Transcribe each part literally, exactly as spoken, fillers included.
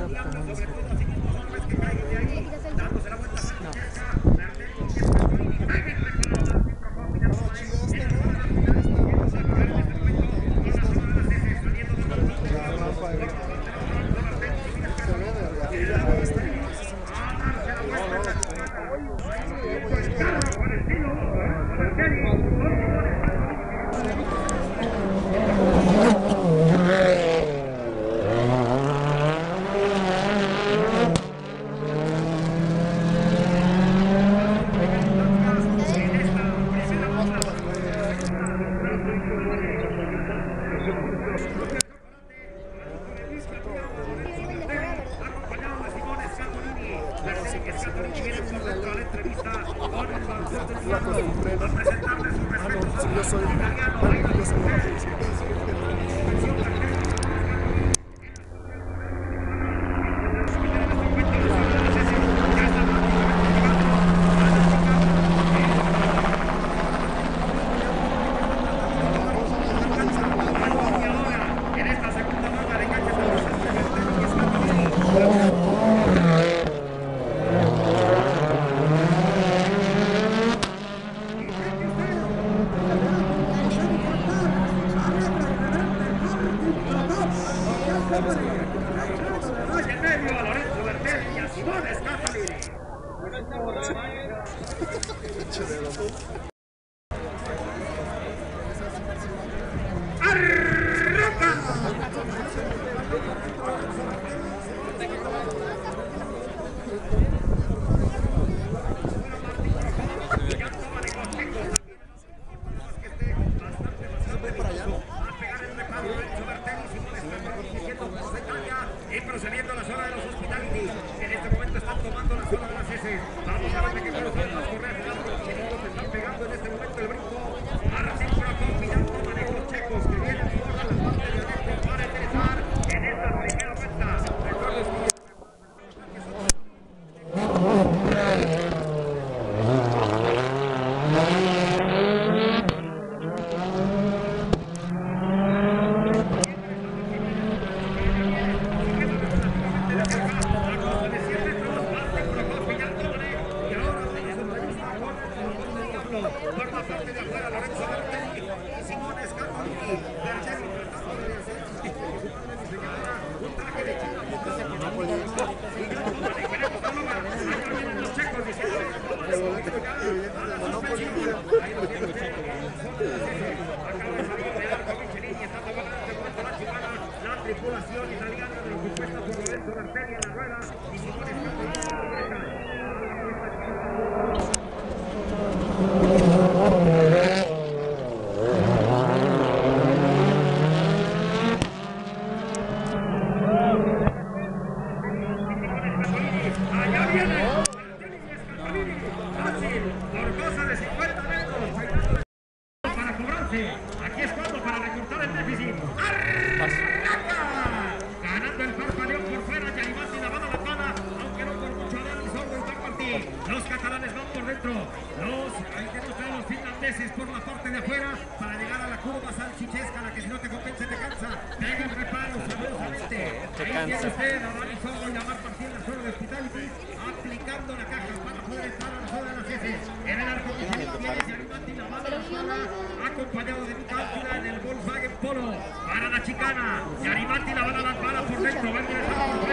Acompañado de Luca Ángela en el Volkswagen Polo para la chicana. Yarimati la van a dar bala por dentro. Va a ingresar por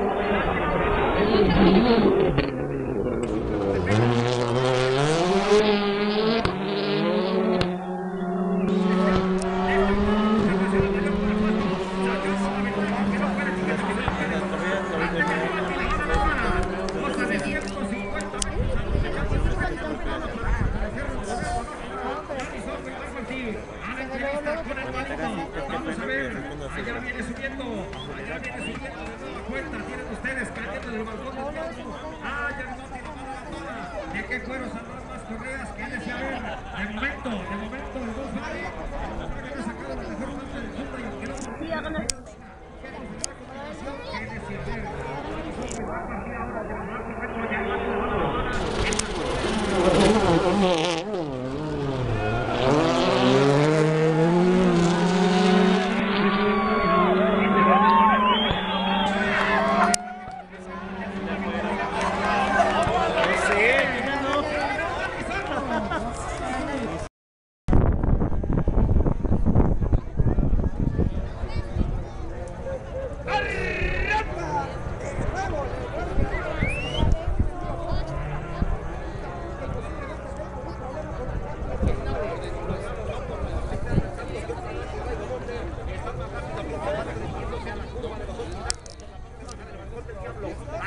fuera. Vamos a ver, allá viene subiendo, allá viene subiendo de nueva cuenta, tienen ustedes cayendo del balcón del tiempo. Ah, ya no tiene mala la zona. ¿De qué cuero saldrán más correas? ¿Qué desea ver? De momento, de momento, los dos vale. Los que sacaron la mejor parte del Honda y el que no. Sí, hagan el... ¿Qué desea ver? Vamos a partir ahora de la marca Petro, ya va a la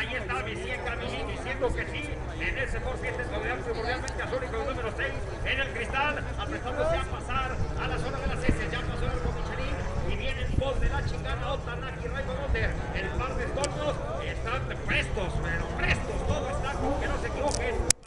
Ahí está Messier Camillín diciendo que sí. En ese por siete primordialmente azul y con el número seis en el cristal, apretándose a pasar a la zona de las heces. Ya pasó el Michelin y viene el post de la chicana Otanaki Raigo Golder. El par de estornos están prestos, pero prestos. Todo está con que no se equivoquen.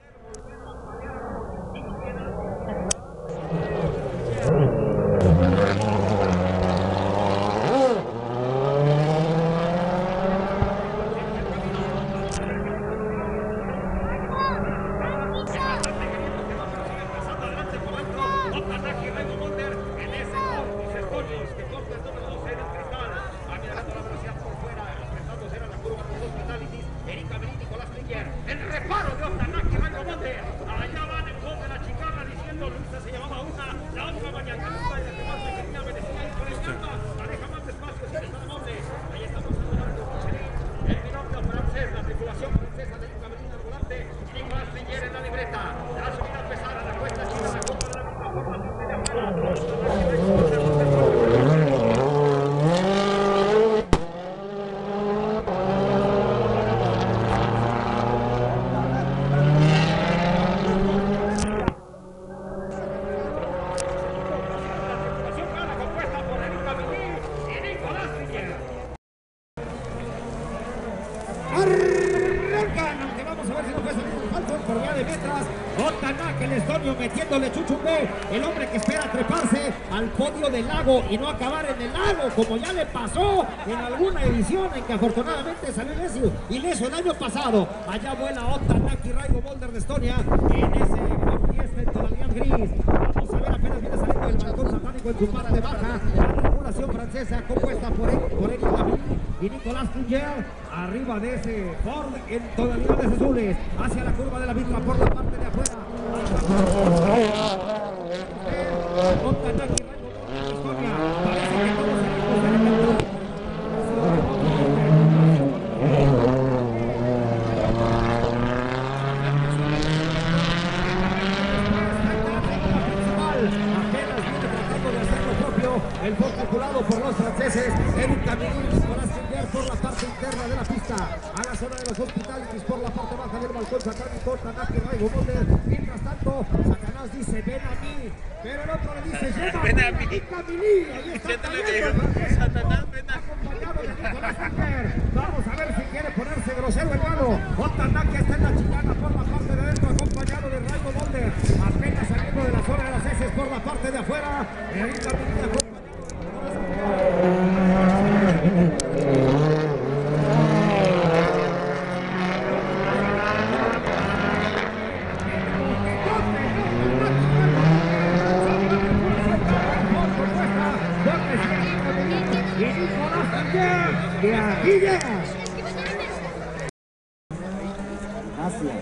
El reparo de Otanaki Raigo Golder. Allá van en pos de la chicana diciendo Luisa se llevaba una, la otra mañana y la que más me quería merecía ir por el llanta. La deja más despacio si eres tan amable. Ahí está pasando el arco Michelin, el binomio francés, la tripulación francesa de Luca Medina al volante y Nicolás Ligier en la libreta. La subida a pesar a la cuesta china, la copa de la misma forma de afuera. Otanaki, el estonio metiéndole chuchumbe, el hombre que espera treparse al podio del lago y no acabar en el lago, como ya le pasó en alguna edición en que afortunadamente salió ileso, ileso el año pasado. Allá vuela Otanaki Raigo Golder de Estonia en ese fiesta en tonalidad gris. Vamos a ver, apenas viene saliendo el balcón satánico en su para de baja. La tripulación francesa compuesta por él, por él y Nicolás Ligier, arriba de ese Ford en tonalidades azules, hacia la curva de la misma por la parte de afuera. Otanaki Raigo Golder de Estonia, parece que todos se recuperen. El Ford calculado por los franceses, Eric Camillín, Nicolás Ligier por la parte interna de la pista, a la zona de los hospitales por la parte baja del balcón satánico, Otanaki Raigo Golder. Mientras tanto, Satanás dice, ven a mí, pero el otro le dice, ven a mí, Camillín. Ahí está cayendo Satanás, ven a acompañado de Nicolás Ligier. Vamos a ver si quiere ponerse grosero el gano. Otanaki está en la chicana por la parte de dentro, acompañado de Raigo Golder, apenas saliendo de la zona de las heces por la parte de afuera. Eric Camillín de aquí llegas. Gracias.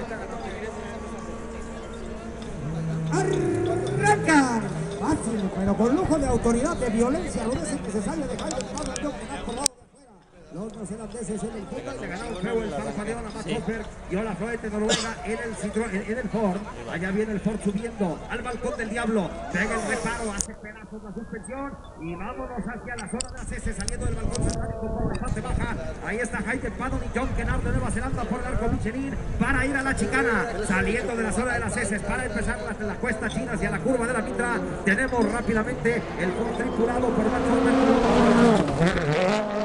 Arrancan. Fácil, pero con lujo de autoridad, de violencia, lo dicen que se sale de Jaime Pablo, yo que por lado de afuera. Los neozelandeses en el Honda le ganaron feo el Salvador a Max Hoffer y ahora Floete Noruega en el Citroën, en el Ford. Allá viene el Ford subiendo al balcón del diablo, pega el reparo, hace pedazos la suspensión y vámonos hacia la zona de las heces, saliendo del balcón satánico por la parte baja. Ahí está Jaime Paddon y John Kennard de Nueva Zelanda por el arco Michelin para ir a la chicana, saliendo de la zona de las heces para empezar la, la cuesta china hacia la curva de la Mitra. Tenemos rápidamente el Ford tripulado por Max Hoffer.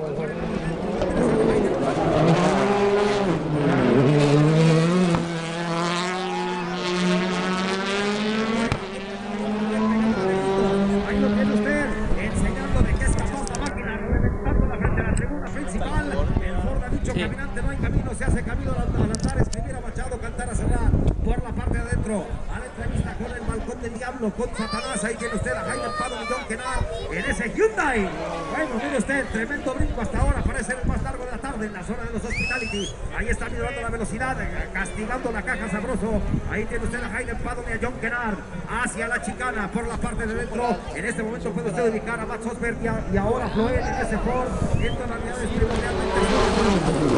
Caminante, no hay camino, se hace camino al altar, escribir a Machado, cantar a cerrar por la parte de adentro, a la entrevista con el balcón del diablo, con Satanás. Ahí tiene usted a Jaime Paddon y John Kennard en ese Hyundai. Bueno, mire usted, tremendo brinco hasta ahora, parece el más largo de la tarde en la zona de los Hospitality. Ahí está midiendo la velocidad, castigando la caja sabroso. Ahí tiene usted a Jaime Paddon y a John Kennard hacia la chicana por la parte de dentro. En este momento puede usted ubicar a Max Hoffer y, y ahora Floet en ese Ford en tonalidades primordialmente.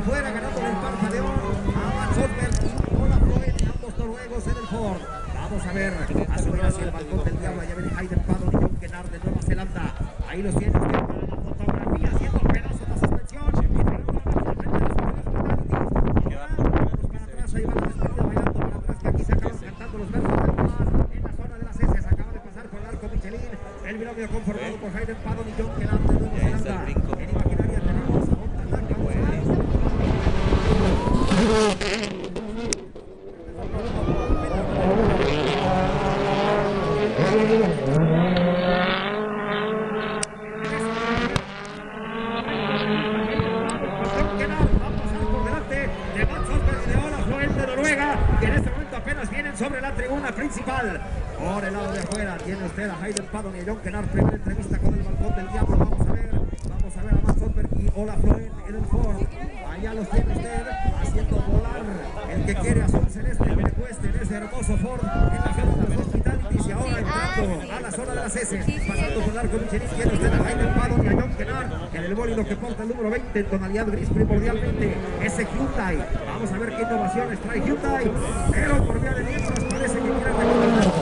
afuera, ganándole el parpadeón a Max Osberg y Ola Floyd, ambos noruegos en el Ford. Vamos a ver, a subir hacia el balcón del diablo. Allá viene Hayden Paddon y John Kennard de Nueva Zelanda. Ahí los tiene usted para la fotografía, haciendo pedazos la suspensión. Ahí va la despedida bailando para atrás, que aquí se acaban cantando los versos del mar. En la zona de las heces acaba de pasar por el arco Michelin. El binomio conformado por Hayden Paddon y John Kennard de Nueva Zelanda. En imaginaria tenemos a Ontanac. Sobre la tribuna principal, por el lado de afuera tiene usted a Hayden Paddon y a John Kennard. Primera entrevista con el balcón del diablo. Vamos a ver, vamos a ver a Max Osberg y Ola Floyd en el Ford. Allá los tiene usted haciendo volar el que quiere azul celeste que le cueste en ese hermoso Ford en la zona de los Hospitalities. Y ahora entrando a la zona de las heces, pasando por el arco Michelin, tiene usted a Hayden Paddon y a John Kennard en el bólido que porta el número veinte en tonalidad gris primordialmente, ese Hyundai. Vamos a ver qué innovaciones trae Hyundai, pero por vía de mientras parece que quiere recomendar.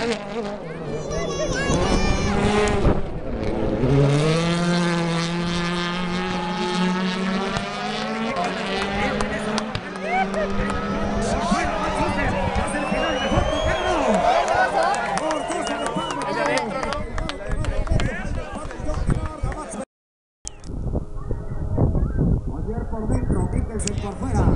Por dentro, Mikkelsen por fuera.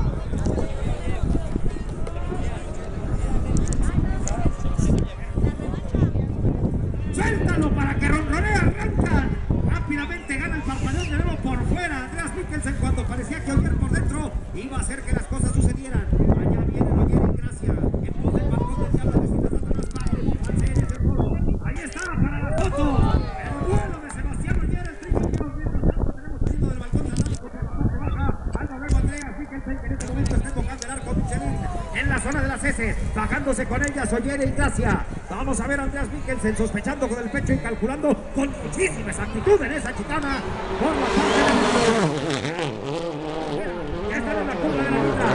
Suéltalo para que ronronee, arrancan. Rápidamente gana el parpadeón de nuevo por fuera. Andreas Mikkelsen, cuando parecía que Ogier por dentro iba a hacer que las cosas sucedieran. Allá viene Ogier en gracia. En pos del balcón del diablo decide Satanás Pablo. Ahí está para la foto. El vuelo de Sebastián Ogier, el tricampeón. Mientras tanto tenemos haciendo del balcón satánico por la parte baja. Algo luego Andreas Mikkelsen, que en este momento está tocando el arco Michelin en la zona de las heces, bajándose con ellas Ogier y Gracia. Vamos a ver a Andreas Mikkelsen sospechando con el pecho y calculando con muchísima exactitud en esa chicana por la parte de la... Esta es la curva de la mitad.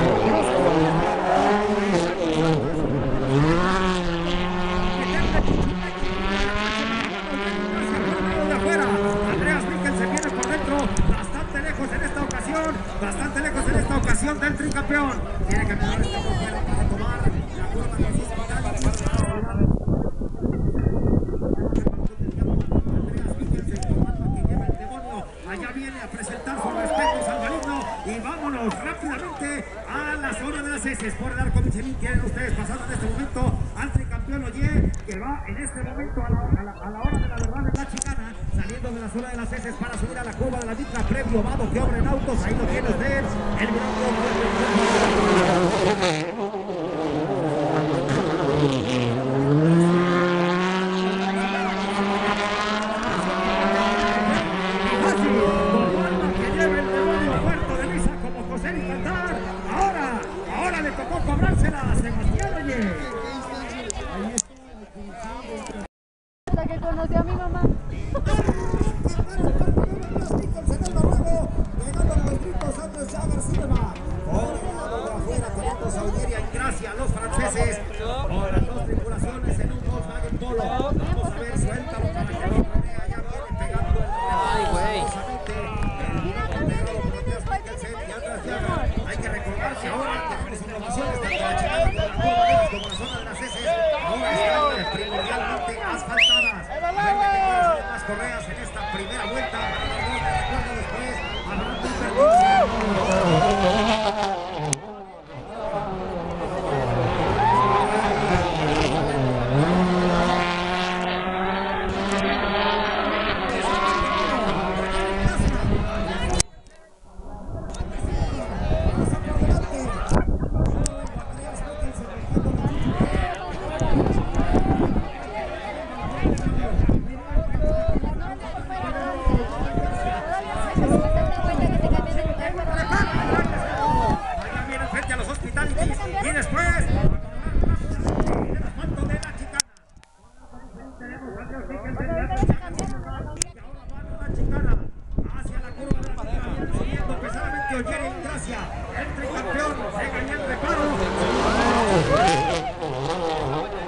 De afuera, Andreas Mikkelsen viene por dentro, bastante lejos en esta ocasión, bastante lejos en esta ocasión del tricampeón. Tiene que tomar esta por fuera para tomar la curva de sus finales. Allá viene a presentar sus respetos al maligno y vámonos rápidamente a la zona de las heces por el arco Michelin. Quieren ustedes pasando en este momento al tricampeón Ogier, que va en este momento a la, a la, a la hora de la verdad en la chicana, saliendo de la zona de las heces para subir a la curva de la mitra previo vado que obra en autos. Ahí lo tiene usted, el Ahora, ahora le tocó cobrársela a Sebastián Ogier. Hasta que conocí a mi mamá. Llegando a los gritos, Andrés Jagger Silva. El tricampeón se ganó el reparo.